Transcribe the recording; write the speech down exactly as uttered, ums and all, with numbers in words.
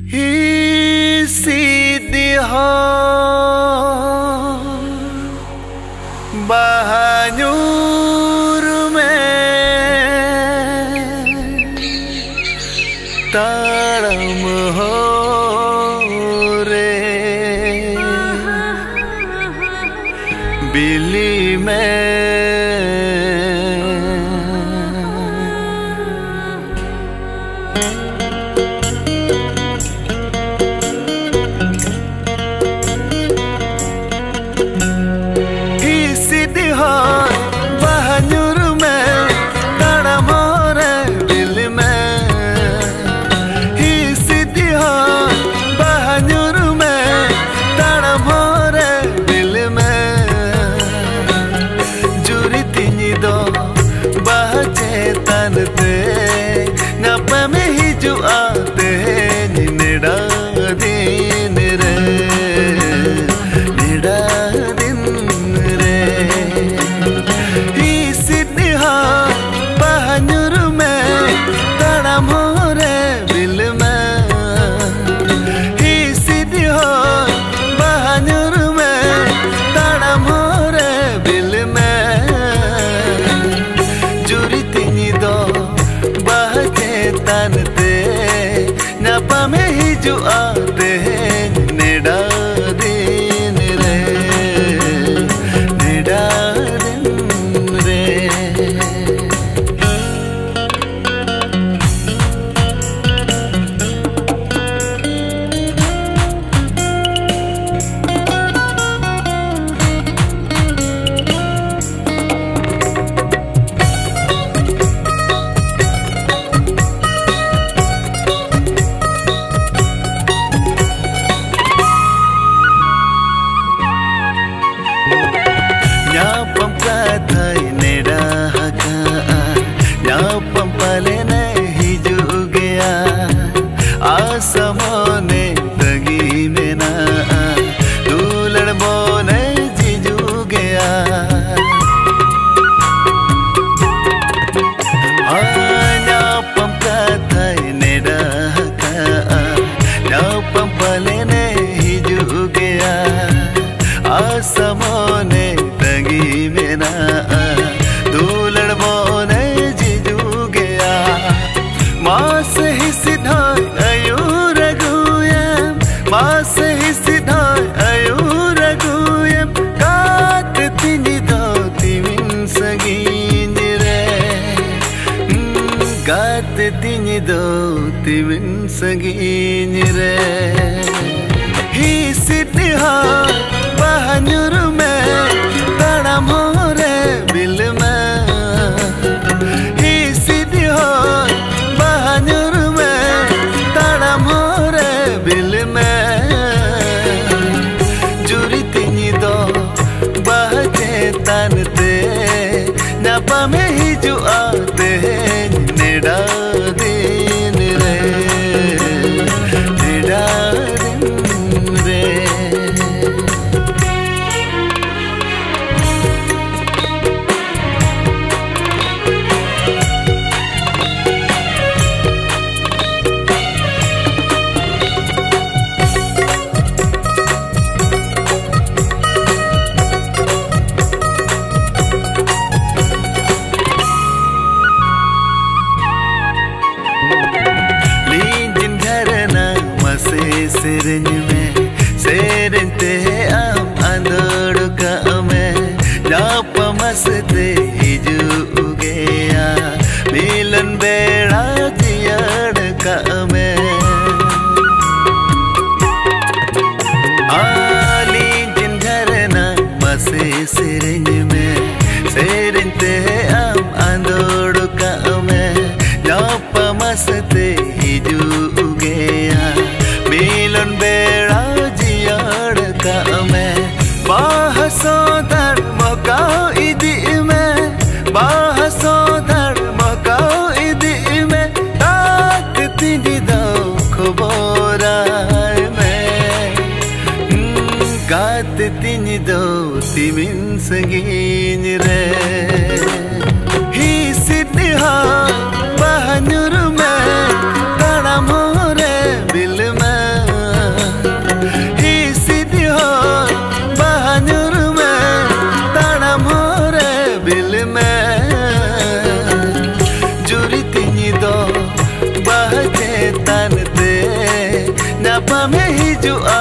ही सीधी हो बहानूर में ताड़म हो रे बिल्ली में आते हैं नेड़ा दिन रे नेड़ा दिन रे समोने दगी में ना दूलड़ बोने जीजू गया न्यापम का था नेड़ा का न्यापम पले ने हिजू गया समोने दगी में ना दूलड़ बोने जीजू गया मास ही सिद्धा मास ही सिधा अयूर गुयम कात तिनी दो तिमिन सगीन रे कात तिनी दो तिमिन सगीन रे ही सिद्धा बहानूर में तड़म हो रे बिल में ही सिद्धा बहानूर में तड़म हो रे बिल में तानते नपा में ही जो आते हैं नेड़ा दिन रे नेड़ा दिन रे सेरेंज में सेरेंते आम अंदर का में लाप मस्ते हिजू गया मिलन बेड़ा जियाड़ का में आली जिन घरना मसे सेरेंज में सेरेंते आम अंदर का में लाप मस्ते हिजू गया मिलन बेड़ा जियाड़ का में बाहसो धर्म का इदी में बाहसो धर्म का इदी में ताक तिनी दो खबोरा में गात तिनी दो तिमिन सगीन रे ही सिद्धा बहानूर में तड़म हो रे बिल में me juri tini do bahagia tan te napa me hijua